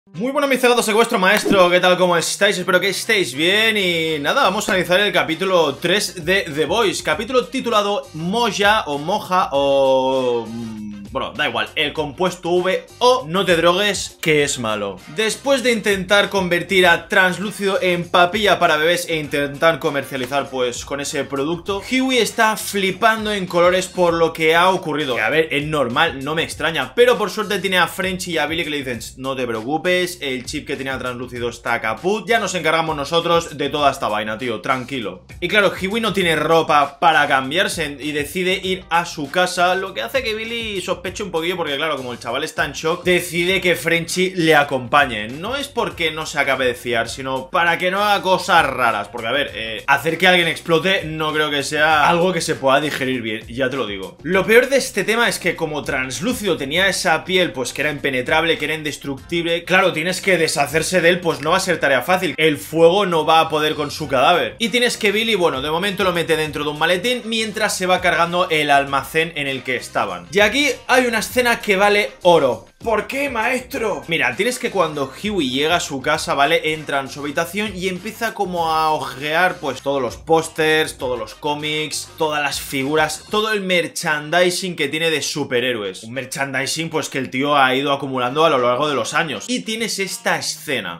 Muy buenas mis cegados de vuestro maestro, ¿qué tal? ¿Cómo estáis? Espero que estéis bien y nada, vamos a analizar el capítulo 3 de The Boys. Capítulo titulado Moja o Moja o... bueno, da igual, el compuesto V o no te drogues, que es malo. Después de intentar convertir a Translúcido en papilla para bebés e intentar comercializar pues con ese producto, Huey está flipando en colores por lo que ha ocurrido. Que a ver, es normal, no me extraña, pero por suerte tiene a Frenchy y a Billy que le dicen no te preocupes, el chip que tenía Translúcido está caput, ya nos encargamos nosotros de toda esta vaina, tío, tranquilo. Y claro, Huey no tiene ropa para cambiarse y decide ir a su casa, lo que hace que Billy sospeche un poquillo porque claro, como el chaval está en shock, decide que Frenchy le acompañe. No es porque no se acabe de fiar, sino para que no haga cosas raras, porque a ver, hacer que alguien explote no creo que sea algo que se pueda digerir bien, ya te lo digo. Lo peor de este tema es que como Translúcido tenía esa piel pues que era impenetrable, que era indestructible, claro, tienes que deshacerse de él, pues no va a ser tarea fácil, el fuego no va a poder con su cadáver. Y tienes que Billy, bueno, de momento lo mete dentro de un maletín mientras se va cargando el almacén en el que estaban. Y aquí hay una escena que vale oro. ¿Por qué, maestro? Mira, tienes que cuando Huey llega a su casa, ¿vale? Entra en su habitación y empieza como a ojear pues todos los pósters, todos los cómics, todas las figuras, todo el merchandising que tiene de superhéroes. Un merchandising pues que el tío ha ido acumulando a lo largo de los años. Y tienes esta escena.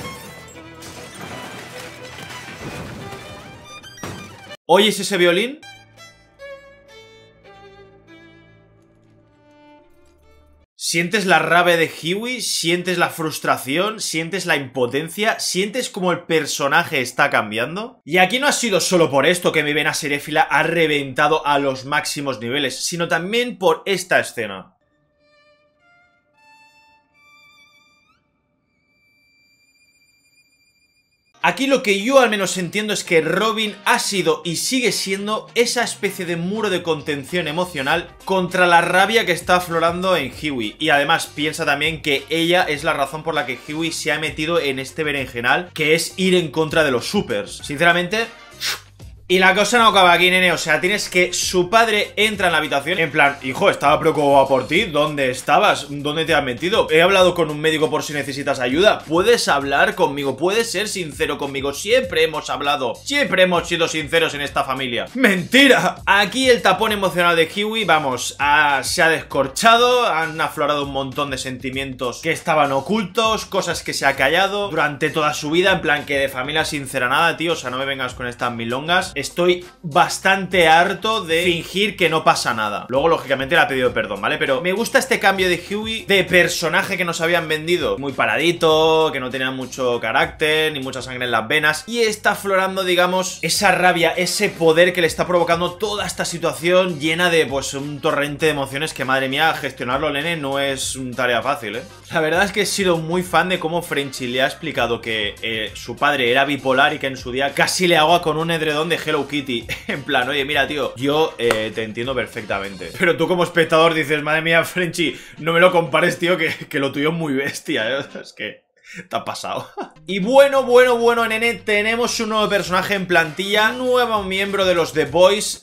¿Oyes ese violín? ¿Sientes la rabia de Huey? ¿Sientes la frustración? ¿Sientes la impotencia? ¿Sientes cómo el personaje está cambiando? Y aquí no ha sido solo por esto que mi vena seréfila ha reventado a los máximos niveles, sino también por esta escena. Aquí lo que yo al menos entiendo es que Robin ha sido y sigue siendo esa especie de muro de contención emocional contra la rabia que está aflorando en Huey. Y además piensa también que ella es la razón por la que Huey se ha metido en este berenjenal, que es ir en contra de los supers. Sinceramente... Y la cosa no acaba aquí, nene, o sea, tienes que... Su padre entra en la habitación en plan, hijo, estaba preocupado por ti, ¿dónde estabas? ¿Dónde te has metido? He hablado con un médico por si necesitas ayuda. ¿Puedes hablar conmigo? ¿Puedes ser sincero conmigo? Siempre hemos hablado, siempre hemos sido sinceros en esta familia. ¡Mentira! Aquí el tapón emocional de Huey, vamos, se ha descorchado, han aflorado un montón de sentimientos que estaban ocultos, cosas que se ha callado durante toda su vida, en plan que de familia sincera nada, tío, o sea, no me vengas con estas milongas. Estoy bastante harto de fingir que no pasa nada. Luego, lógicamente, le ha pedido perdón, ¿vale? Pero me gusta este cambio de Huey, de personaje que nos habían vendido. Muy paradito, que no tenía mucho carácter, ni mucha sangre en las venas. Y está aflorando, digamos, esa rabia, ese poder que le está provocando toda esta situación llena de, pues, un torrente de emociones que, madre mía, gestionarlo, nene, no es una tarea fácil, ¿eh? La verdad es que he sido muy fan de cómo Frenchy le ha explicado que su padre era bipolar y que en su día casi le ahoga con un edredón de Hello Kitty. En plan, oye, mira, tío, yo te entiendo perfectamente. Pero tú como espectador dices, madre mía, Frenchy, no me lo compares, tío, que lo tuyo es muy bestia, ¿eh? Es que... te ha pasado. Y bueno, nene, tenemos un nuevo personaje en plantilla, nuevo miembro de los The Boys.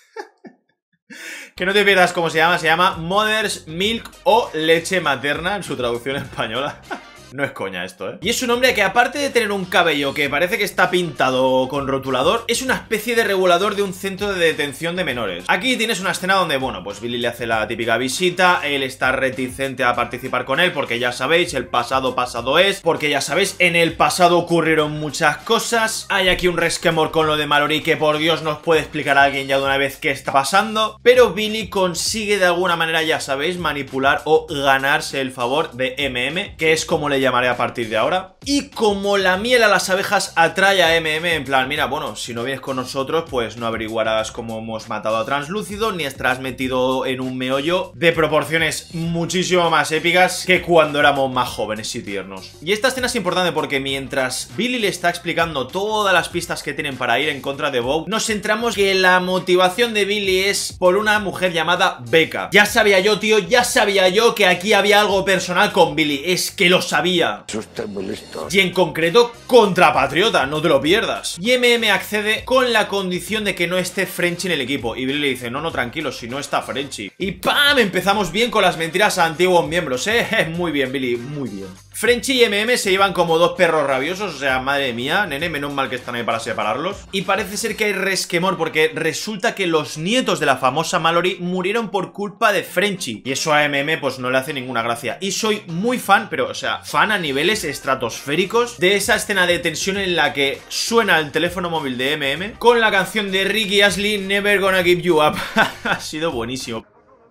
Que no te pierdas cómo se llama Mother's Milk o leche materna en su traducción española. No es coña esto, ¿eh? Y es un hombre que aparte de tener un cabello que parece que está pintado con rotulador, es una especie de regulador de un centro de detención de menores. Aquí tienes una escena donde, bueno, pues Billy le hace la típica visita, él está reticente a participar con él porque ya sabéis, el pasado es, porque ya sabéis, en el pasado ocurrieron muchas cosas, hay aquí un resquemor con lo de Mallory que por Dios nos puede explicar a alguien ya de una vez qué está pasando, pero Billy consigue de alguna manera, ya sabéis, manipular o ganarse el favor de MM, que es como le llamaré a partir de ahora. Y como la miel a las abejas atrae a MM, en plan, mira, bueno, si no vienes con nosotros, pues no averiguarás cómo hemos matado a Translúcido, ni estarás metido en un meollo de proporciones muchísimo más épicas que cuando éramos más jóvenes y tiernos. Y esta escena es importante porque mientras Billy le está explicando todas las pistas que tienen para ir en contra de Bob, nos centramos que la motivación de Billy es por una mujer llamada Becca. Ya sabía yo, tío, ya sabía yo que aquí había algo personal con Billy, es que lo sabía. Eso está muy listo. Y en concreto contra Patriota, no te lo pierdas. Y MM accede con la condición de que no esté Frenchy en el equipo. Y Billy le dice, no, tranquilo, si no está Frenchy. Y ¡pam! Empezamos bien con las mentiras a antiguos miembros, ¿eh? Muy bien, Billy, muy bien. Frenchy y MM se llevan como dos perros rabiosos, o sea, madre mía, nene, menos mal que están ahí para separarlos. Y parece ser que hay resquemor porque resulta que los nietos de la famosa Mallory murieron por culpa de Frenchy. Y eso a MM pues no le hace ninguna gracia. Y soy muy fan, pero o sea, fan a niveles estratosféricos de esa escena de tensión en la que suena el teléfono móvil de MM con la canción de Ricky Astley, Never Gonna Give You Up. Ha sido buenísimo.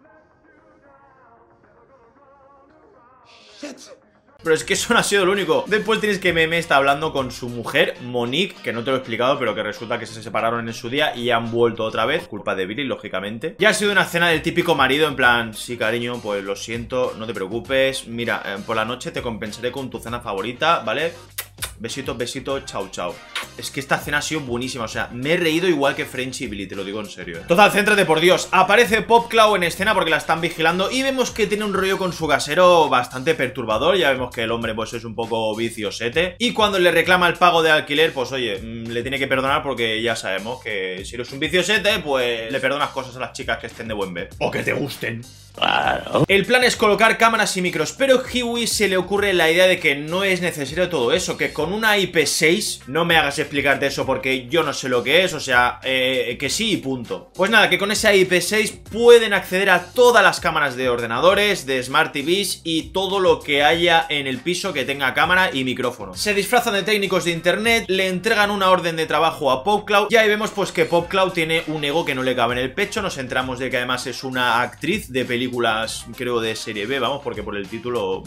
Pero es que eso no ha sido lo único. Después tienes que Meme está hablando con su mujer, Monique, que no te lo he explicado, pero que resulta que se separaron en su día y han vuelto otra vez, culpa de Billy, lógicamente. Y ha sido una cena del típico marido, en plan, sí, cariño, pues lo siento, no te preocupes. Mira, por la noche te compensaré con tu cena favorita, ¿vale? Besitos, besitos, chao, chao. Es que esta cena ha sido buenísima, o sea, me he reído igual que Frenchy y Billy, te lo digo en serio, Total, céntrate por Dios. Aparece Popclaw en escena porque la están vigilando y vemos que tiene un rollo con su gasero bastante perturbador. Ya vemos que el hombre pues es un poco viciosete. Y cuando le reclama el pago de alquiler, pues oye, le tiene que perdonar porque ya sabemos que si eres un viciosete, pues le perdonas cosas a las chicas que estén de buen ver. O que te gusten. Claro. El plan es colocar cámaras y micros, pero Huey se le ocurre la idea de que no es necesario todo eso, que con una IP6, no me hagas explicarte eso porque yo no sé lo que es, o sea, que sí y punto. Pues nada, que con esa IP6 pueden acceder a todas las cámaras de ordenadores, de Smart TVs y todo lo que haya en el piso que tenga cámara y micrófono. Se disfrazan de técnicos de internet, le entregan una orden de trabajo a Popclaw y ahí vemos pues que Popclaw tiene un ego que no le cabe en el pecho. Nos enteramos de que además es una actriz de películas, creo, de serie B, vamos, porque por el título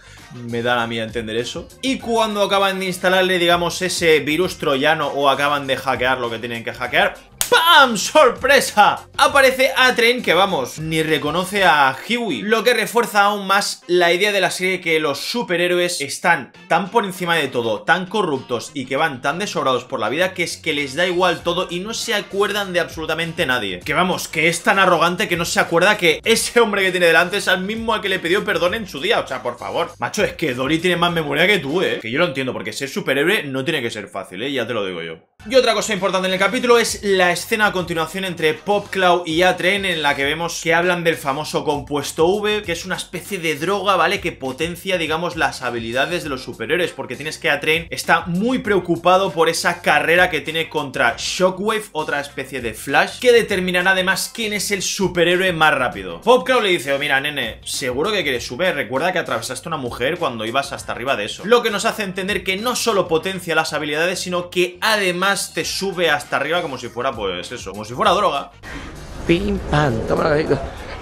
me da a mí a entender eso. Y cuando acaban de instalarle, digamos, ese virus troyano o acaban de hackear lo que tienen que hackear, ¡pam! ¡Sorpresa! Aparece A-Train que, vamos, ni reconoce a Huey, lo que refuerza aún más la idea de la serie que los superhéroes están tan por encima de todo, tan corruptos y que van tan desobrados por la vida que es que les da igual todo y no se acuerdan de absolutamente nadie. Que vamos, que es tan arrogante que no se acuerda que ese hombre que tiene delante es el mismo al que le pidió perdón en su día. O sea, por favor. Macho, es que Dory tiene más memoria que tú, Que yo lo entiendo, porque ser superhéroe no tiene que ser fácil, ya te lo digo yo. Y otra cosa importante en el capítulo es la escena a continuación entre Popclaw y A-Train, en la que vemos que hablan del famoso compuesto V, que es una especie de droga, ¿vale? Que potencia, digamos, las habilidades de los superhéroes, porque tienes que A-Train está muy preocupado por esa carrera que tiene contra Shockwave, otra especie de Flash, que determinará además quién es el superhéroe más rápido. Popclaw le dice, oh, mira, nene, seguro que quieres subir, recuerda que atravesaste a una mujer cuando ibas hasta arriba de eso. Lo que nos hace entender que no solo potencia las habilidades, sino que además te sube hasta arriba como si fuera, pues eso, como si fuera droga. Pim, pam, toma la...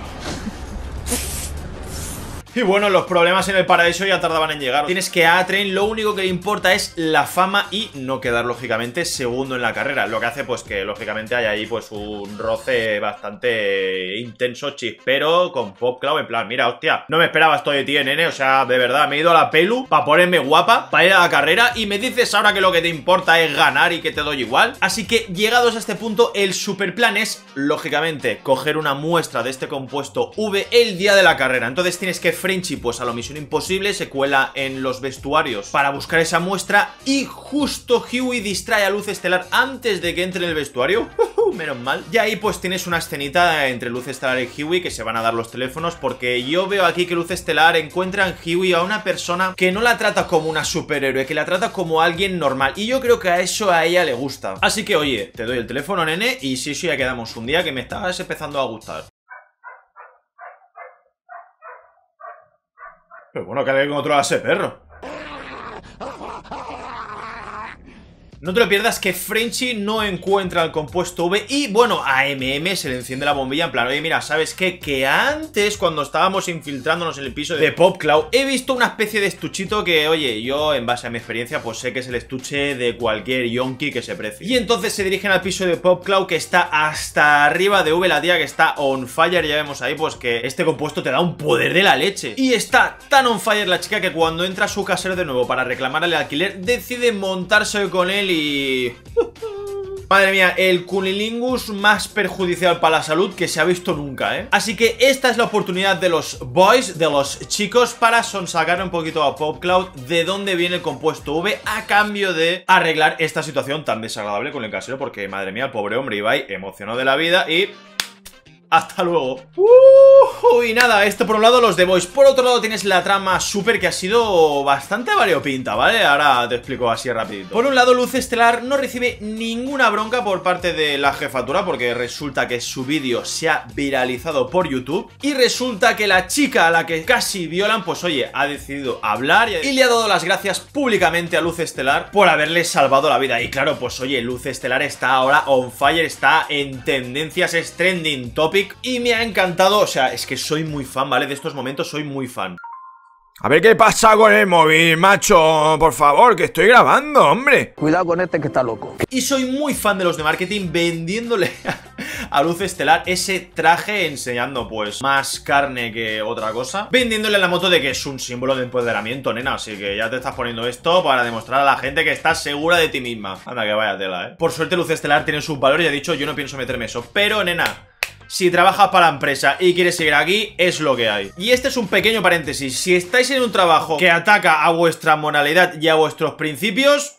Y bueno, los problemas en el paraíso ya tardaban en llegar. Tienes que a A-Train lo único que le importa es la fama y no quedar, lógicamente, segundo en la carrera. Lo que hace, pues, que, lógicamente, hay ahí, pues, un roce bastante intenso, chispero, con Popclaw, en plan, mira, hostia, no me esperaba esto de ti, nene, o sea, de verdad, me he ido a la pelu para ponerme guapa, para ir a la carrera y me dices ahora que lo que te importa es ganar y que te doy igual. Así que, llegados a este punto, el super plan es, lógicamente, coger una muestra de este compuesto V el día de la carrera. Entonces tienes que Frenchy, pues a lo Misión Imposible, se cuela en los vestuarios para buscar esa muestra y justo Huey distrae a Luz Estelar antes de que entre en el vestuario. Menos mal. Y ahí pues tienes una escenita entre Luz Estelar y Huey que se van a dar los teléfonos, porque yo veo aquí que Luz Estelar encuentra en Huey a una persona que no la trata como una superhéroe, que la trata como alguien normal, y yo creo que a eso a ella le gusta. Así que oye, te doy el teléfono, nene, y sí, ya quedamos un día, que me estás empezando a gustar. Pero bueno, que alguien controla a ese perro. No te lo pierdas, que Frenchy no encuentra el compuesto V y, bueno, a MM se le enciende la bombilla en plan, oye, mira, ¿sabes qué? Que antes, cuando estábamos infiltrándonos en el piso de Popclaw, he visto una especie de estuchito que, oye, yo, en base a mi experiencia, pues sé que es el estuche de cualquier yonki que se precie. Y entonces se dirigen al piso de Popclaw, que está hasta arriba de V, la tía que está on fire. Ya vemos ahí, pues, que este compuesto te da un poder de la leche. Y está tan on fire la chica que cuando entra a su casero de nuevo para reclamar el alquiler, decide montarse con él y... Madre mía, el cunilingus más perjudicial para la salud que se ha visto nunca, Así que esta es la oportunidad de los boys, de los chicos, para sonsacar un poquito a Popclaw de dónde viene el compuesto V a cambio de arreglar esta situación tan desagradable con el casero, porque, madre mía, el pobre hombre iba ahí emocionado de la vida y... Hasta luego. Y nada, esto por un lado los The Boys. Por otro lado tienes la trama super que ha sido bastante variopinta, ¿vale? Ahora te explico así rapidito. Por un lado, Luz Estelar no recibe ninguna bronca por parte de la jefatura, porque resulta que su vídeo se ha viralizado por YouTube. Y resulta que la chica a la que casi violan, pues oye, ha decidido hablar y le ha dado las gracias públicamente a Luz Estelar por haberle salvado la vida. Y claro, pues oye, Luz Estelar está ahora on fire, está en tendencias, es trending topic. Y me ha encantado, o sea, es que soy muy fan, ¿vale? De estos momentos soy muy fan. A ver qué pasa con el móvil, macho. Por favor, que estoy grabando, hombre. Cuidado con este que está loco. Y soy muy fan de los de marketing vendiéndole a Luz Estelar ese traje enseñando pues más carne que otra cosa, vendiéndole la moto de que es un símbolo de empoderamiento, nena. Así que ya te estás poniendo esto para demostrar a la gente que estás segura de ti misma. Anda, que vaya tela, Por suerte Luz Estelar tiene sus valores y ha dicho yo no pienso meterme eso. Pero, nena, si trabajas para la empresa y quieres seguir aquí, es lo que hay. Y este es un pequeño paréntesis. Si estáis en un trabajo que ataca a vuestra moralidad y a vuestros principios,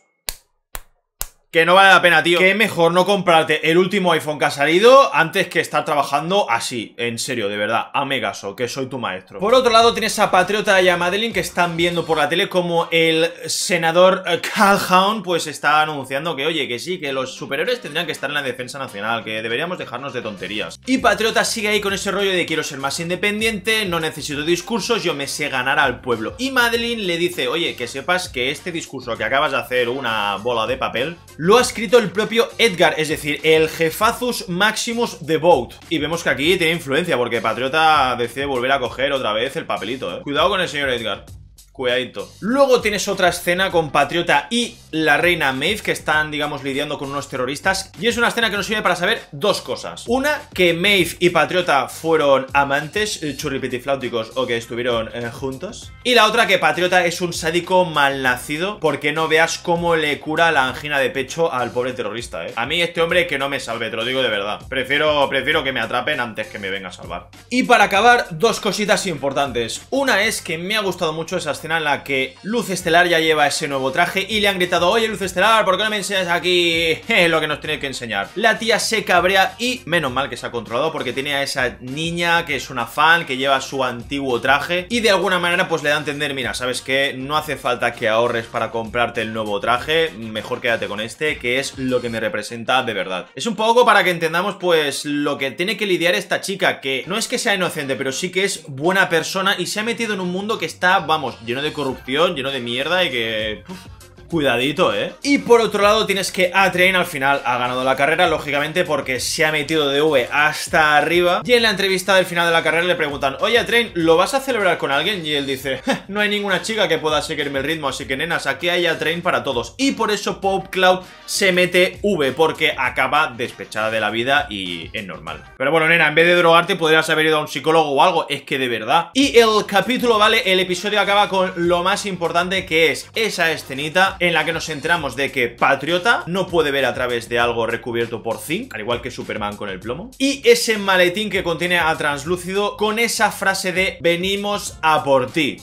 que no vale la pena, tío. Que mejor no comprarte el último iPhone que ha salido antes que estar trabajando así. En serio, de verdad, hazme caso, que soy tu maestro. Por otro lado tienes a Patriota y a Madeline, que están viendo por la tele como el senador Calhoun pues está anunciando que, oye, que sí, que los superhéroes tendrían que estar en la defensa nacional, que deberíamos dejarnos de tonterías. Y Patriota sigue ahí con ese rollo de quiero ser más independiente, no necesito discursos, yo me sé ganar al pueblo. Y Madeline le dice, oye, que sepas que este discurso que acabas de hacer una bola de papel lo ha escrito el propio Edgar, es decir, el jefazus maximus de Vogue. Y vemos que aquí tiene influencia porque Patriota decide volver a coger otra vez el papelito, Cuidado con el señor Edgar. Cuidadito. Luego tienes otra escena con Patriota y la reina Maeve, que están, digamos, lidiando con unos terroristas. Y es una escena que nos sirve para saber dos cosas. Una, que Maeve y Patriota fueron amantes, churripitifláuticos, o que estuvieron juntos. Y la otra, que Patriota es un sádico malnacido, porque no veas cómo le cura la angina de pecho al pobre terrorista, A mí este hombre que no me salve, te lo digo de verdad. Prefiero que me atrapen antes que me venga a salvar. Y para acabar, dos cositas importantes. Una es que me ha gustado mucho esa escena en la que Luz Estelar ya lleva ese nuevo traje y le han gritado, oye Luz Estelar, ¿por qué no me enseñas aquí lo que nos tienes que enseñar? La tía se cabrea y menos mal que se ha controlado porque tiene a esa niña que es una fan, que lleva su antiguo traje y de alguna manera pues le da a entender, mira, ¿sabes qué? No hace falta que ahorres para comprarte el nuevo traje, mejor quédate con este, que es lo que me representa de verdad. Es un poco para que entendamos pues lo que tiene que lidiar esta chica, que no es que sea inocente, pero sí que es buena persona y se ha metido en un mundo que está, vamos, lleno de corrupción, lleno de mierda y que... cuidadito, Y por otro lado tienes que A-Train al final ha ganado la carrera, lógicamente porque se ha metido de V hasta arriba. Y en la entrevista del final de la carrera le preguntan, oye A-Train, ¿lo vas a celebrar con alguien? Y él dice, no hay ninguna chica que pueda seguirme el ritmo, así que nenas, aquí hay A-Train para todos. Y por eso Pope Cloud se mete V, porque acaba despechada de la vida y es normal. Pero bueno, nena, en vez de drogarte podrías haber ido a un psicólogo o algo, es que de verdad. Y el capítulo, ¿vale? El episodio acaba con lo más importante, que es esa escenita en la que nos enteramos de que Patriota no puede ver a través de algo recubierto por zinc, al igual que Superman con el plomo. Y ese maletín que contiene a Translúcido con esa frase de venimos a por ti.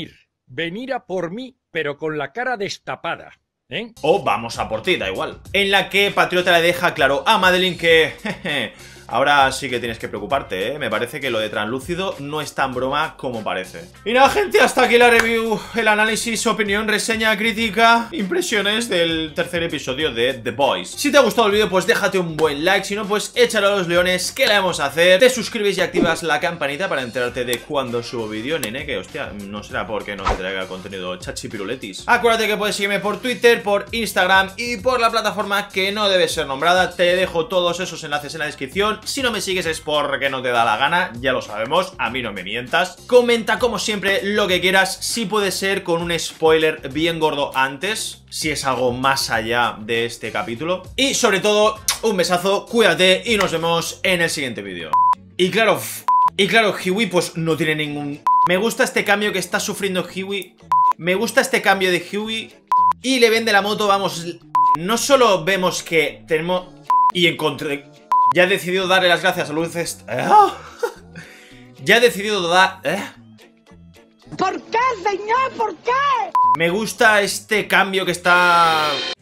Venir a por mí, pero con la cara destapada. O vamos a por ti, da igual. En la que Patriota le deja claro a Madeline que... ahora sí que tienes que preocuparte, Me parece que lo de Translúcido no es tan broma como parece. Y nada, gente, hasta aquí la review, el análisis, opinión, reseña, crítica, impresiones del tercer episodio de The Boys. Si te ha gustado el vídeo, pues déjate un buen like. Si no, pues échalo a los leones, que le vamos a hacer. Te suscribes y activas la campanita para enterarte de cuando subo vídeo, nene. Que hostia, no será porque no te traiga contenido chachipiruletis. Acuérdate que puedes seguirme por Twitter, por Instagram y por la plataforma que no debe ser nombrada. Te dejo todos esos enlaces en la descripción. Si no me sigues es porque no te da la gana, ya lo sabemos, a mí no me mientas. Comenta como siempre lo que quieras, si puede ser con un spoiler bien gordo antes, si es algo más allá de este capítulo. Y sobre todo, un besazo, cuídate y nos vemos en el siguiente vídeo. Y claro, Huey pues no tiene ningún... Me gusta este cambio que está sufriendo Huey. Me gusta este cambio de Huey. Y le vende la moto, vamos... No solo vemos que tenemos... Y encontré... Ya he decidido darle las gracias a Luz Estelar. Ya he decidido dar... ¿Por qué, señor? ¿Por qué? Me gusta este cambio que está...